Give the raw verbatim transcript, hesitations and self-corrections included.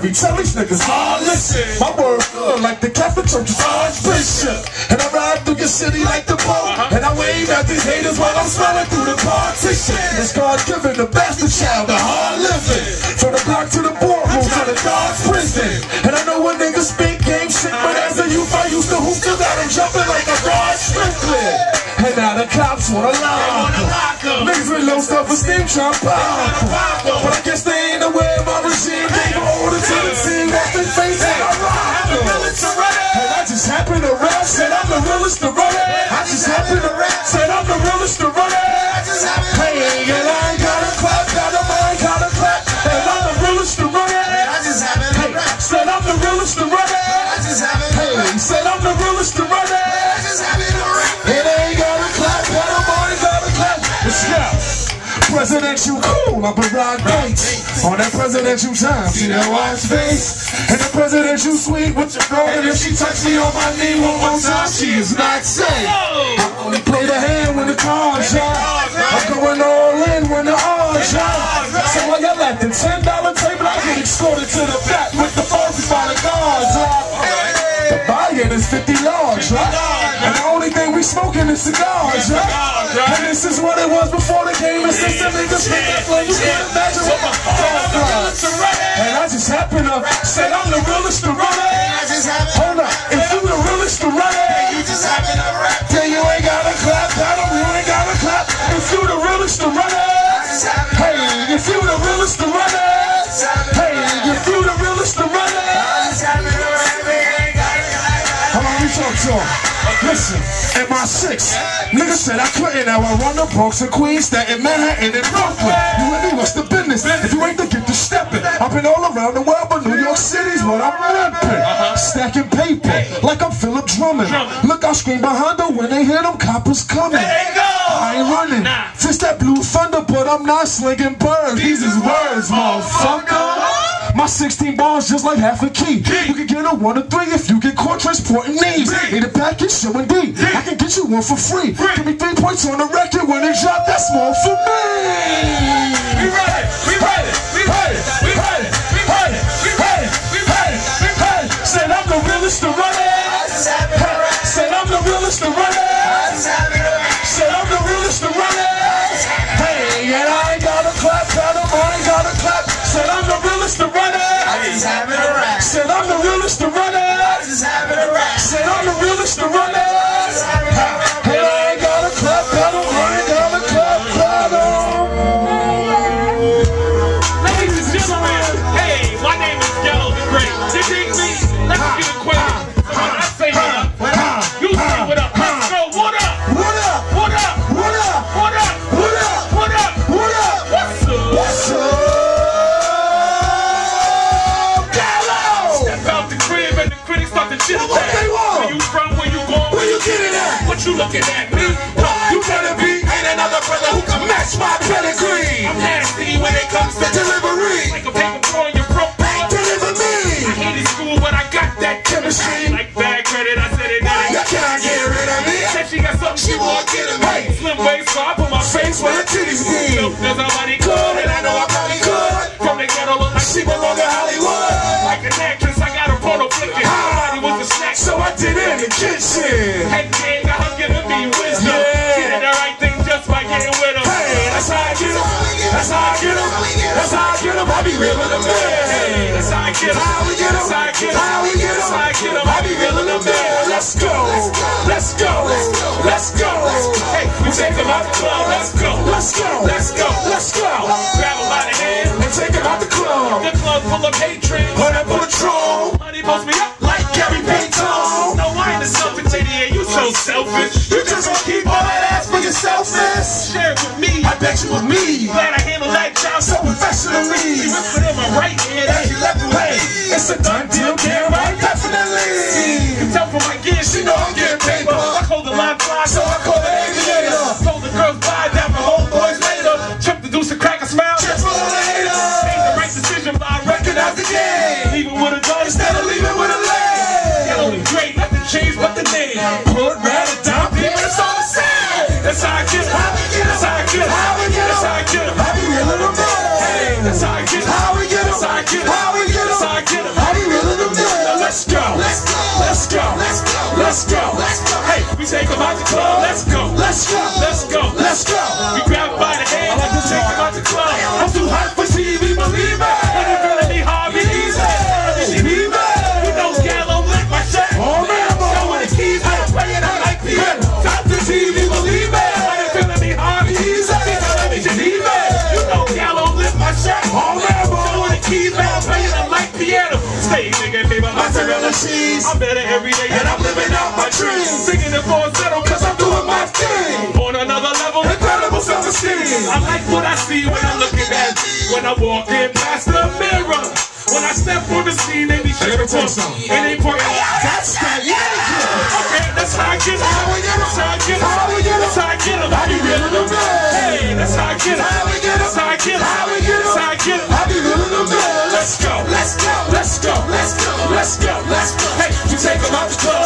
be telling these niggas, oh listen, my word good like the Catholic Church's Archbishop. And I ride through your city like the boat, and I wave at these haters while I'm smiling through the partition. It's God giving the bastard child a hard living, from the block to the boardroom to the God's prison. And I know when niggas speak game shit, but as a youth I used to hoop till got them jumping like a Rod Strickland. And now the cops wanna lock em. Niggas with low self-esteem try to pop em. But I guess they ain't aware of my regime. Gave an order to the team, watch their face and I rock em. And I just happen to rap, said I'm the realest to run it. I just happen to rap, said I'm the realest to run it. Hey, and I ain't gotta clap, got a mind, gotta clap. And I'm the realest to run it. I just happen to rap, said I'm the realest to run it. I just happen to rap, hey, said I'm the realest to run it. I just happen to rap. It ain't gotta clap, got a mind, gotta clap. Let's go. Presidential cool, I'm Barack Nites. On that presidential time, see that watch face. And the presidential sweet with your girl. And if she touch me on my knee one more time, she is not safe. I only play the hand when the cards drop. I'm going all in when the odds drop. So while y'all at the ten dollar table, I get escorted to the back with the forces by the guards. The buy-in is fifty large, right? And the only thing we smoking is cigars, right? And this is what it was before the game and system. Niggas pick up like you can't imagine what my phone was. And I just happen to say I'm the realest to run it. Hold up, if you the realest to run it, you just happen to rap. Then you ain't gotta clap, battle, you ain't gotta clap. If you the realest to run it, hey, if you the realest to run it, hey, if you the realest to run it. Talk to him. Listen, M I six, niggas said I couldn't. Now I run the Bronx and Queens, Staten, Manhattan, and Brooklyn. You and me, what's the business? If you ain't to get to stepping, I've been all around the world, but New York City's what I'm repping. Stacking paper like I'm Philip Drummond. Look, I scream behind her when they hear them coppers coming. I ain't running, fist that blue thunder, but I'm not slinging birds. These is words, motherfucker. My sixteen bars just like half a key. You can get a one or three if you get caught transporting knees. Need a package, show indeed. I can get you one for free. Give me three points on the record when it drop. That's more for me. We ride it, we ride it, we ride it, we ride it, we ride it, we ride it, we ride it, we ride it. Said I'm the realest to run it. Said I'm the realest to run it. Said I'm the realest to run it. Hey, and I ain't gotta clap, got a mind, gotta clap. Said I'm the realest to run it. I just happen to rap. Said I'm the realest to run it. I just happen to rap. Said I'm the realest to run it. Hey, I ain't gotta clap, gotta run it, gotta clap, gotta. Ladies and gentlemen, hey, my name is Yellow the Great. You dig me? Let's get acquainted. When I say what up, you say what up. Let's go. What up? What up? What up? What up? What up? What up? What up? What up? What's up? What's up? What they want? Where you from? Where you going? Where you getting at? What you looking at me? You better be ain't another brother who can match my pedigree. I'm nasty when it comes to Delivery. like a paper boy, you're broke. Deliver me. I hated school, but I got that Chemistry. like bad credit. I said it now. You can't get rid of me. Said she got something She won't get it, mate. Slim waist, so I put my Face where the titties be. So there's nobody Good, good, and I know I probably could. from the ghetto look like She belong in Hollywood. like an actress. I got a photo flicking. Nobody was a snack. So I did it in the kitchen. Head game got her giving me wisdom. Yeah. She did the right thing just by getting with him. Hey, that's how I get 'em. That's how I get 'em. That's how I get 'em. I be real in the Hey, man. that's how I get 'em. How we get 'em? That's how I get 'em. How we get 'em? That's how I get 'em. I be real in the man. Let's go. Let's go. Let's go. Hey, we take them out the club. Let's go. Let's go. Let's go. Let's go. Grab them by the hand. And take him out the club. The club full of patrons. On that patrol. Honey, post me up. Like Gary Payton. No, I ain't a selfish idiot. You so selfish. You just gonna keep all that ass for yourselfish. Share it with me. I bet you with me. Glad I handle that job So so professionally. put in my right hand. As you left away. It's a done deal, damn right, definitely. You can tell from my gear. She know I'm getting paper. I hold the line fly. So I call it aviator. Told the girls bye, down my homeboys later. Trip the deuce and crack a smile. Just for the later. Made the right decision, but I Recognize the game. leave it with a dog Instead of leaving with a leg. Yellow and great, nothing changed but the name. Put red and down, people, it's all the same. That's how I get it. How we get 'em? That's how I get it. How we get 'em? That's how I get it. I be real in the man. Hey, that's how I get it. How we get 'em? That's how I get it. How we get 'em? That's how I get it. club. Let's go, Let's go. let's go, Let's go. We grab him by the hand, I like this take part. him out the club. I'm too hot for T V, believe me. When it really be hard, be easy. Believe me. You know Gallo lick my shit. Oh, man, boy. So when the keys out, playing out like P M. Top to T V, believe me. When it really be hard, be easy. Believe me. You know Gallo lick my shit. Oh, man, boy. So when the keys out, playing out like piano. Stay nigga, baby, Mozzarella cheese. I'm better every day, And I'm living out my dreams. singing the falsetto, Cause I'm doing my thing. on another level. Incredible self-esteem. I like what I see when I'm looking at me. When I walk in past the mirror. When I step on the scene, they be shaking Let me tell you for something. It ain't for That's that yeah. Okay, that's how I get 'em. How we get 'em. That's how I get 'em. How we get 'em. That's how I get 'em. I be reeling them in. Hey, that's how I get 'em. How we get 'em. That's how I get 'em. How we get 'em. That's how I get 'em. I be reeling them in. Let's go. Let's go. Let's go. Let's go. Let's go. Let's go. Hey, you take 'em out the club.